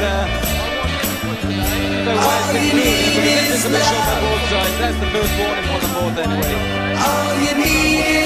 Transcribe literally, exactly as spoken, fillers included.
uh, no way it's concluded, but if this is the shot by both sides, that's the first warning for the fourth anyway. All you need is